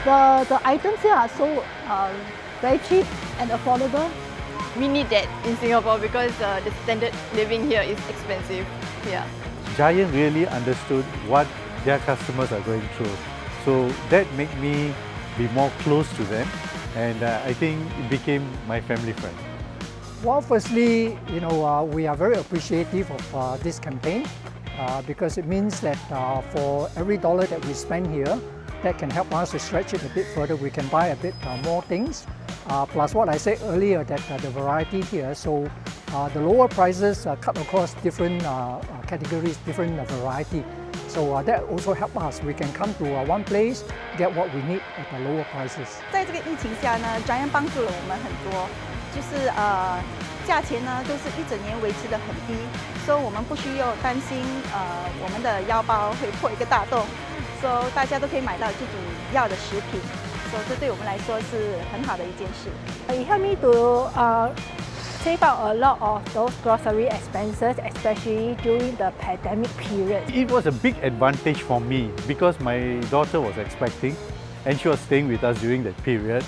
the items here are so very cheap and affordable. We need that in Singapore because the standard living here is expensive. Yeah. Giant really understood what their customers are going through. So that made me be more close to them, and I think it became my family friend. Well, firstly, we are very appreciative of this campaign because it means that for every dollar that we spend here, that can help us to stretch it a bit further. We can buy a bit more things. Plus what I said earlier, that the variety here, so the lower prices cut across different categories, different variety. So that also helps us. We can come to one place, get what we need at the lower prices. 在这个疫情下呢 ，Giant 帮助了我们很多，就是价钱呢都是一整年维持得很低，所以我们不需要担心我们的腰包会破一个大洞，所以大家都可以买到自己要的食品，所以这对我们来说是很好的一件事。 It helped me to save out a lot of those grocery expenses, especially during the pandemic period. It was a big advantage for me because my daughter was expecting and she was staying with us during that period.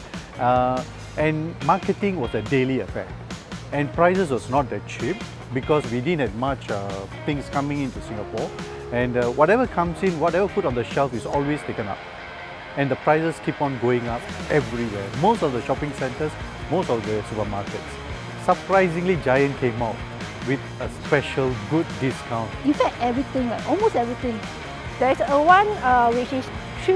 And marketing was a daily affair. And prices was not that cheap because we didn't have much things coming into Singapore. And whatever comes in, whatever put on the shelf is always taken up. And the prices keep on going up everywhere. Most of the shopping centres, most of the supermarkets. Surprisingly, Giant came out with a special good discount. In fact, everything, like almost everything. There's a one which is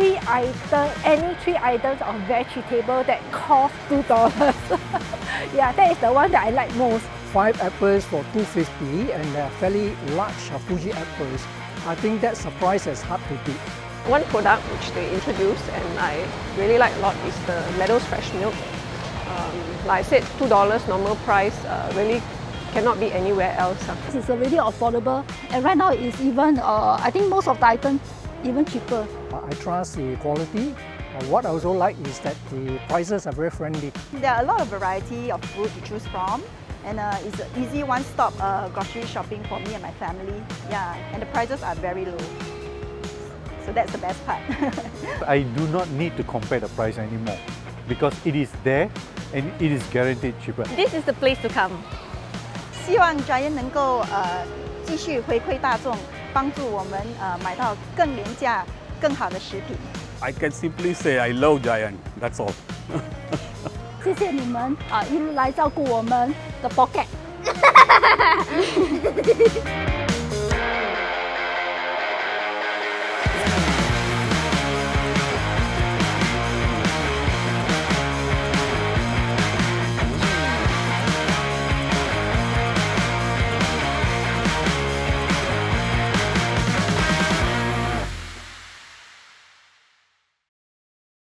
any 3 items of vegetable that cost $2. Yeah, that is the one that I like most. 5 apples for $2.50 and fairly large Fuji apples. I think that surprise is hard to beat. One product which they introduced and I really like a lot is the Meadows Fresh Milk. Like I said, $2 normal price, really cannot be anywhere else. It's really affordable, and right now it's even, I think most of the items even cheaper. I trust the quality. What I also like is that the prices are very friendly. There are a lot of variety of food to choose from, and it's an easy one-stop grocery shopping for me and my family. Yeah, and the prices are very low. So that's the best part. I do not need to compare the price anymore because it is there and it is guaranteed cheaper. This is the place to come. 希望 Giant 能够继续回馈大众，帮助我们买到更廉价、更好的食品。 I can simply say I love Giant. That's all. 谢谢你们一路来照顾我们的 pocket。